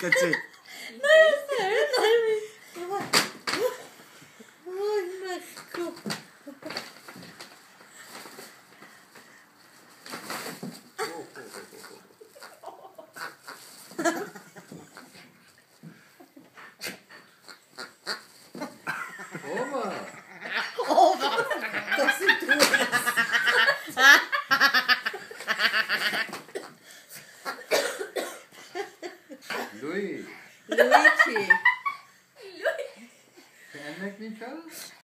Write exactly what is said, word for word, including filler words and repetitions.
That's it. No, it's there. No, Ay, Marco. Oma. Oma. Das sind du es. Louis. Luigi. Can I make me tell?